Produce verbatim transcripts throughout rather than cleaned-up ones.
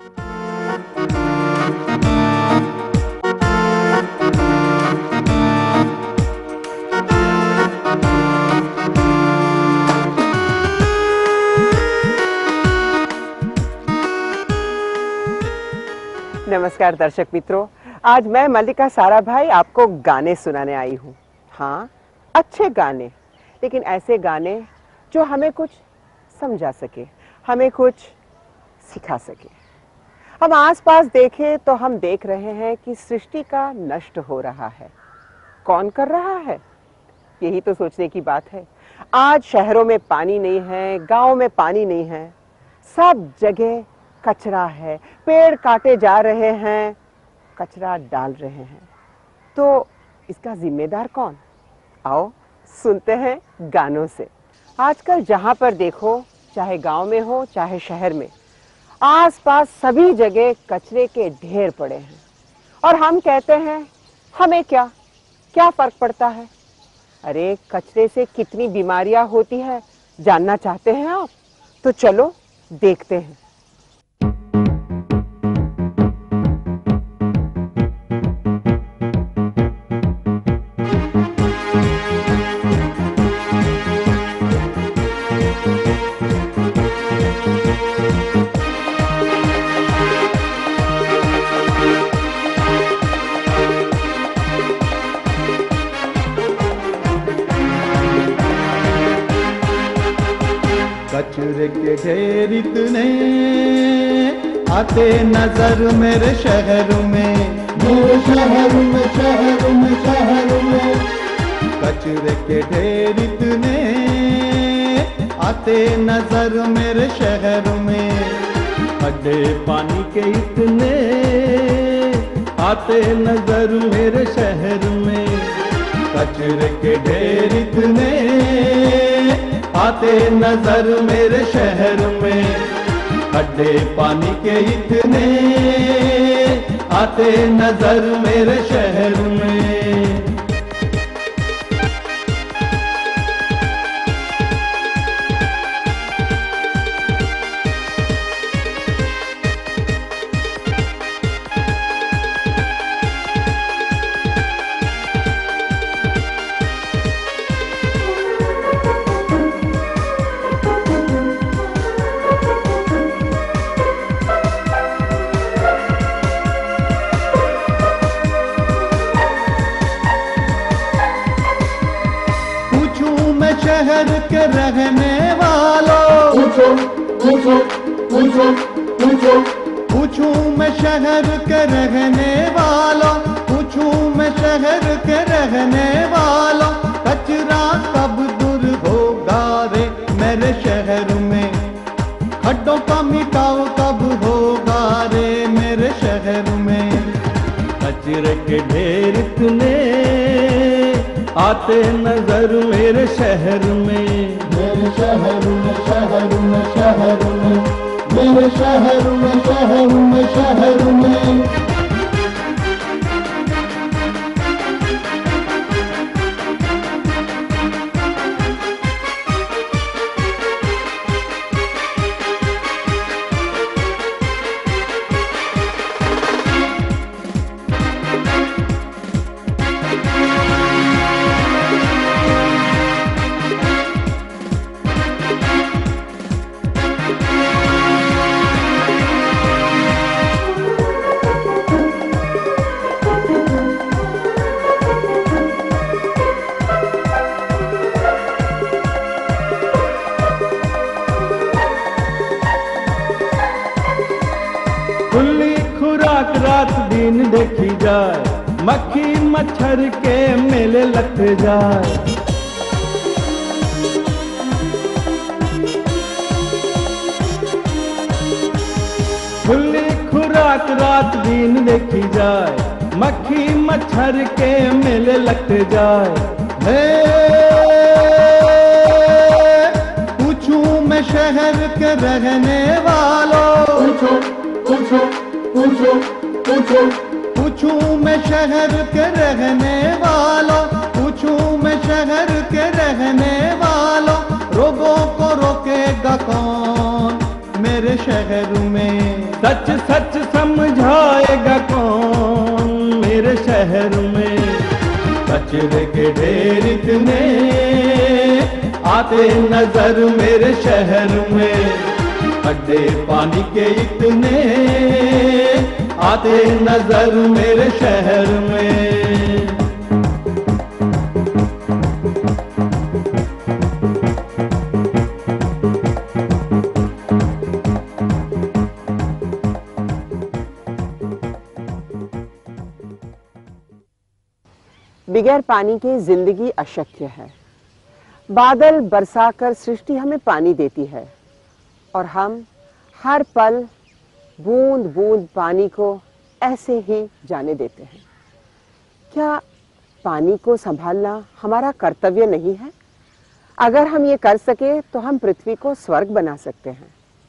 नमस्कार दर्शक मित्रों, आज मैं मल्लिका साराभाई आपको गाने सुनाने आई हूँ। हाँ, अच्छे गाने, लेकिन ऐसे गाने जो हमें कुछ समझा सके, हमें कुछ सिखा सके। हम आसपास देखें तो हम देख रहे हैं कि सृष्टि का नष्ट हो रहा है। कौन कर रहा है? यही तो सोचने की बात है। आज शहरों में पानी नहीं है, गांव में पानी नहीं है, सब जगह कचरा है, पेड़ काटे जा रहे हैं, कचरा डाल रहे हैं। तो इसका जिम्मेदार कौन? आओ सुनते हैं गानों से। आजकल जहां पर देखो, चाहे गांव में हो चाहे शहर में, आसपास सभी जगह कचरे के ढेर पड़े हैं। और हम कहते हैं हमें क्या क्या फर्क पड़ता है। अरे कचरे से कितनी बीमारियां होती है, जानना चाहते हैं आप? तो चलो देखते हैं। कचरे के ढेर इतने आते नजर मेरे शहर में, मेरे शहर में, शहर में, शहर में। कचरे के ढेर इतने आते नजर मेरे शहर में, खड्डे पानी के इतने आते नजर मेरे शहर में। कचरे के ढेर इतने आते नजर मेरे शहर में, खड्डे पानी के इतने आते नजर मेरे शहर में। शहर के रहने वालों, पूछो पूछो पूछो पूछो पूछूं मैं शहर के रहने वालों, पूछूं मैं शहर के रहने वालों, कचरा कब दूर होगा रे मेरे शहर में, खड्डों का मिटाव कब होगा रे मेरे शहर में। कचरे के ढेर इतने आते नजर मेरे शहर में, मेरे शहर में, शहर में, शहर में, मेरे शहर में, शहर में, शहर में। खुली खुराक रात दिन देखी जाए, मक्खी मच्छर के मेले लग जाए। खुली खुराक रात दिन देखी जाए, मक्खी मच्छर के मेले लग जाए। हे पूछूं मैं शहर के रहने वालों, पूछो पूछो पूछो पूछो पूछूं मैं शहर के रहने वालों, पूछूं मैं शहर के रहने वालों, रोगों को रोकेगा कौन मेरे मेरे शहर में। सच सच समझाएगा कौन मेरे शहर में। कचरे के ढेर इतने आते नजर मेरे शहर में। खड्डे पानी के इतने आते नजर मेरे शहर में। बिगैर पानी के जिंदगी अशक्य है। बादल बरसाकर सृष्टि हमें पानी देती है और हम हर पल बूंद बूंद पानी को ऐसे ही जाने देते हैं। क्या पानी को संभालना हमारा कर्तव्य नहीं है? अगर हम ये कर सके तो हम पृथ्वी को स्वर्ग बना सकते हैं।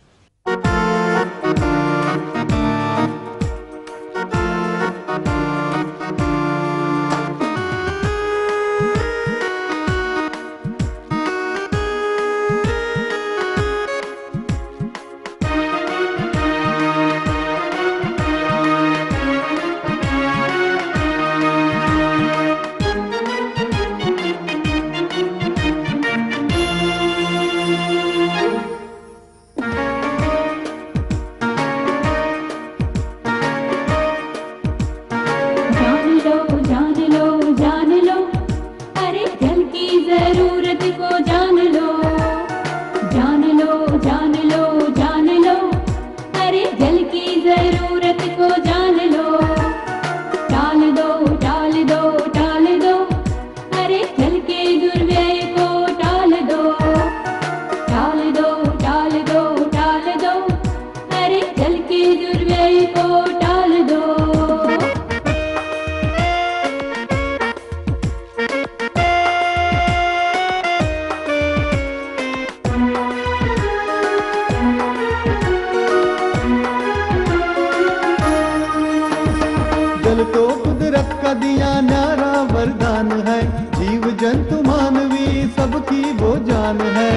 जल तो कुदरत का दिया न्यारा वरदान है। जीव जंतु मानवी सबकी वो जान है।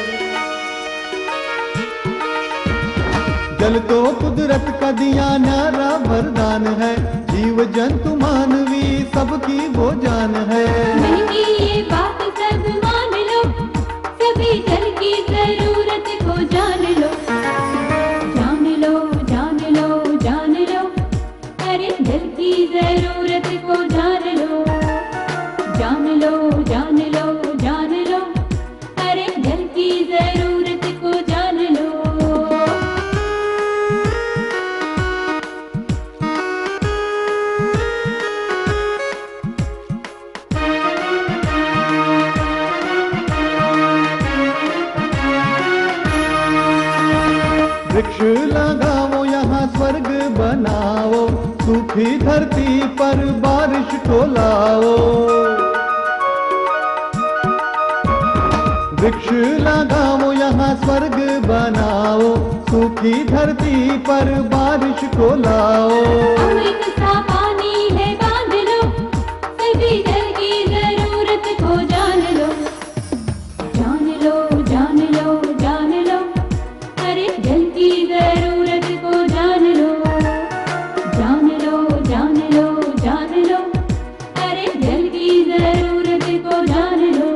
जल तो कुदरत का दिया न्यारा वरदान है। जीव जंतु मानवी सबकी वो जान है। ये बात सब मान लो, सभी जल की जरूरत को जान लो। जान लो जान लो जान लो, अरे जल की जरूरत को जान लो। जान लो जान लो जान लो, अरे जल की जरूरत को जान लो। वृक्ष लगाओ यहाँ स्वर्ग बनाओ, सूखी धरती पर बारिश को लाओ। वृक्ष लगाओ यहाँ स्वर्ग बनाओ, सूखी धरती पर बारिश को लाओ। अमृत सा पानी है बांध लो, सभी जल की जरूरत को जान लो। जान लो जान लो जान लो, अरे जल की जरूरत को जान लो। जान लो जान लो जान लो, अरे जल की जरूरत को जान लो।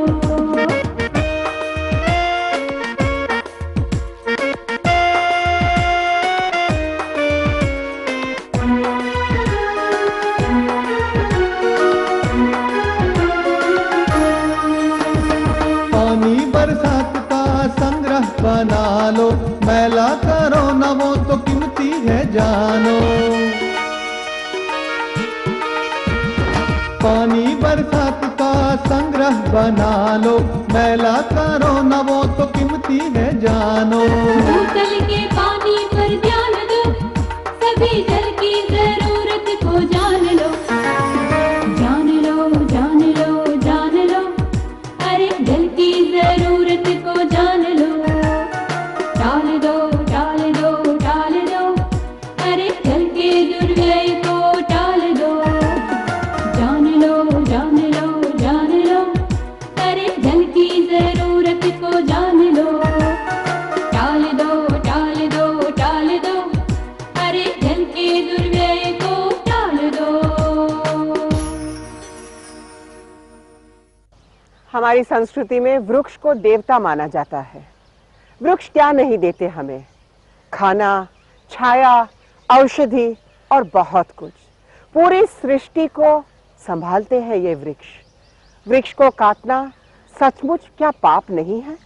पानी बरसात का संग्रह बना लो, मैला करो न वो तो कीमती है जानो। पानी बरसात का संग्रह बना लो, मैला करो न वो तो कीमती है जानो। भूतल के पानी पर ध्यान दो, सभी जल की जरूरत को जान लो। जान लो जान लो जान लो, अरे जल की जरूरत को जान लो। डाल दो डाल दो डाल दो, अरे जल के दुर्व्यय को टाल दो। जान लो जान लो जान लो, अरे जल की जरूरत को जान लो। टाल दो टाल दो हमारी संस्कृति में वृक्ष को देवता माना जाता है। वृक्ष क्या नहीं देते हमें? खाना, छाया, औषधि और बहुत कुछ। पूरी सृष्टि को संभालते हैं ये वृक्ष। वृक्ष को काटना सचमुच क्या पाप नहीं है?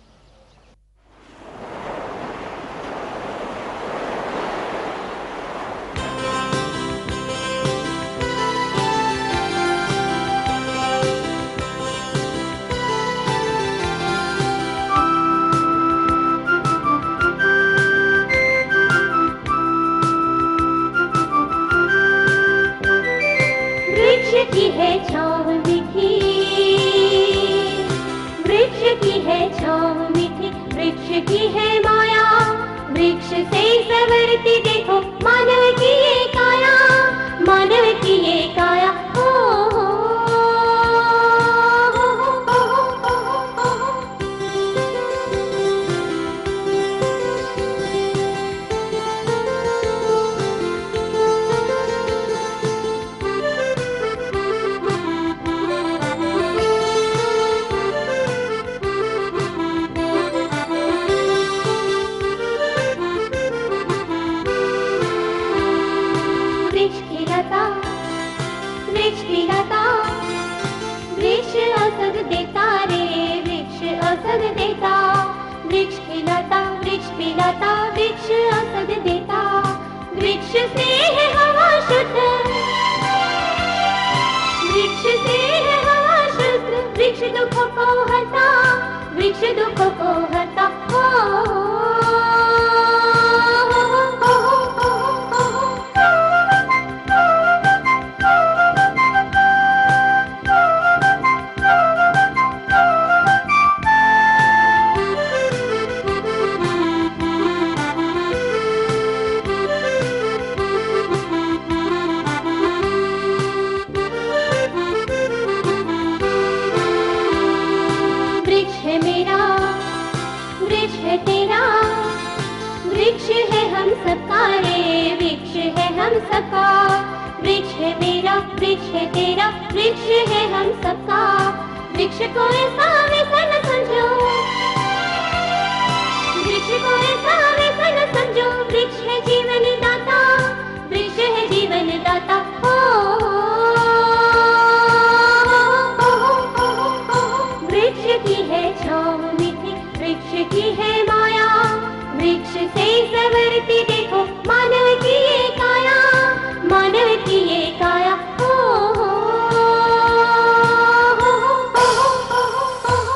वृक्ष की है छाँव मीठी, वृक्ष की है छाँव मीठी, वृक्ष की है माया, वृक्ष से संवरती देखो मानव की ये काया, मानव की ये काया। हो, हो, हो, हो, हो, हो, हो। वृक्ष की लता, वृक्ष की लता, वृक्ष औषध देता रे, वृक्ष औषध देता। वृक्ष की लता, वृक्ष की लता, वृक्ष औषध देता। वृक्ष से है हवा शुद्ध, वृक्ष से है हवा शुद्ध, वृक्ष दुखों को हरता, वृक्ष दुखों को हरता। हो, हो, हो, हो, हो, हो। वृक्ष है मेरा, वृक्ष है तेरा, वृक्ष है हम सबका रे, वृक्ष है हम सबका। वृक्ष है मेरा, वृक्ष है तेरा, वृक्ष है हम सबका। वृक्ष को ऐसा वैसा न समझो, वृक्ष को ऐसा वैसा न समझो, वृक्ष है जीवन दाता, वृक्ष है जीवन दाता। हो, वृक्ष की है छाँव मीठी, वृक्ष की है माया, वृक्ष से संवरती देखो मानव की ये काया, मानव की ये काया। हो, हो, हो, हो, हो, हो, हो।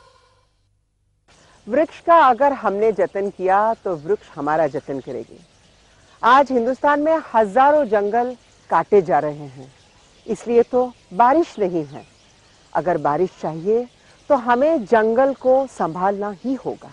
वृक्ष का अगर हमने जतन किया तो वृक्ष हमारा जतन करेगी। आज हिंदुस्तान में हजारों जंगल काटे जा रहे हैं, इसलिए तो बारिश नहीं है। अगर बारिश चाहिए तो हमें जंगल को संभालना ही होगा।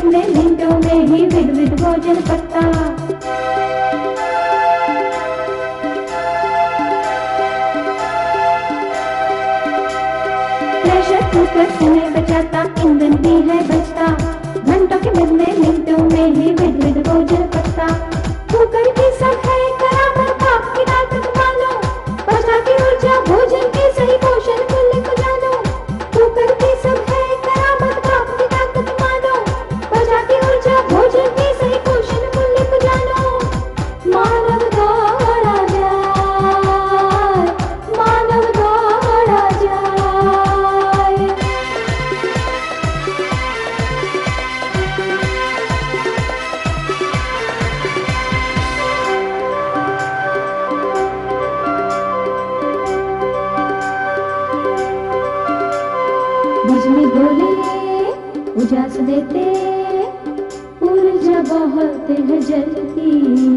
बदले मिनटों में ही विध विध भोजन पकता। प्रेशर कुकर समय बचाता, ईंधन भी है बचता। घंटों के बदले मिनटों में ही विध विध भोजन पकता। कुकर की सब है करामत, भाप की दाल तक मानो, बचा की ऊर्जा भोजन के सही पोषण मूल्य को जानो। कुकर की सब है करामत, भाप की दाल तक मानो, बचा की ऊर्जा भोजन के सही पोषण मूल्य को जानो। मानव दौड़ा जाए, मानव दौड़ा जाए। बिजली गोले उजास देते, ऊर्जा बहुत है जलती।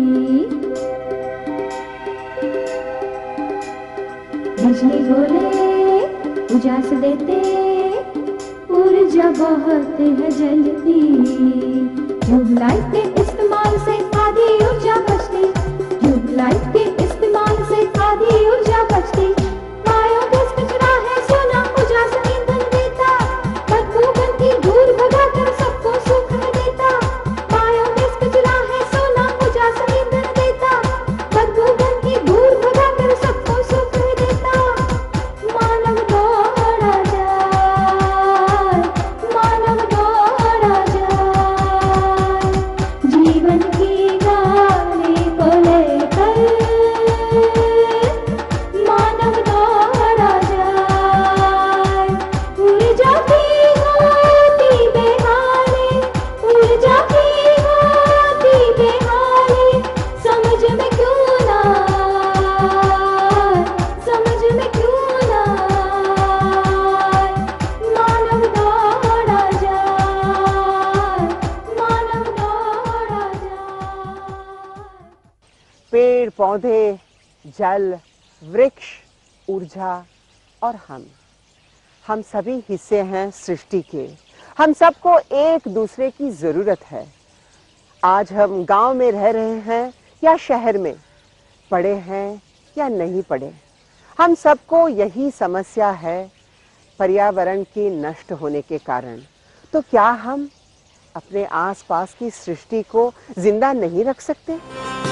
बिजली गोले उजास देते, ऊर्जा बहुत है जलती। ट्यूबलाइट के इस्तेमाल से आधी ऊर्जा बचती। ट्यूबलाइट के इस्तेमाल से आधी ऊर्जा बचती। बायोगैस कचरा है सोना, उजास ईंधन देता। बदबू गंदगी दूर भगाकर सबको सुख देता। बायोगैस कचरा है सोना, उजास ईंधन देता। बदबू गंदगी दूर भगाकर सबको सुख देता। मानव दौड़ा जाए, मानव दौड़ा जाए। जीवन की गाड़ी को लेकर मानव दौड़ा जाए। ऊर्जा की होती बेहाली, ऊर्जा की होती बेहाली, समझ में क्यों ना आए, समझ में क्यों ना आए। मानव दौड़ा जाए, मानव दौड़ा जाए। पेड़ पौधे, जल, वृक्ष, ऊर्जा और हम हम सभी हिस्से हैं सृष्टि के। हम सबको एक दूसरे की जरूरत है। आज हम गांव में रह रहे हैं या शहर में, पढ़े हैं या नहीं पढ़े, हम सबको यही समस्या है पर्यावरण के नष्ट होने के कारण। तो क्या हम अपने आसपास की सृष्टि को जिंदा नहीं रख सकते?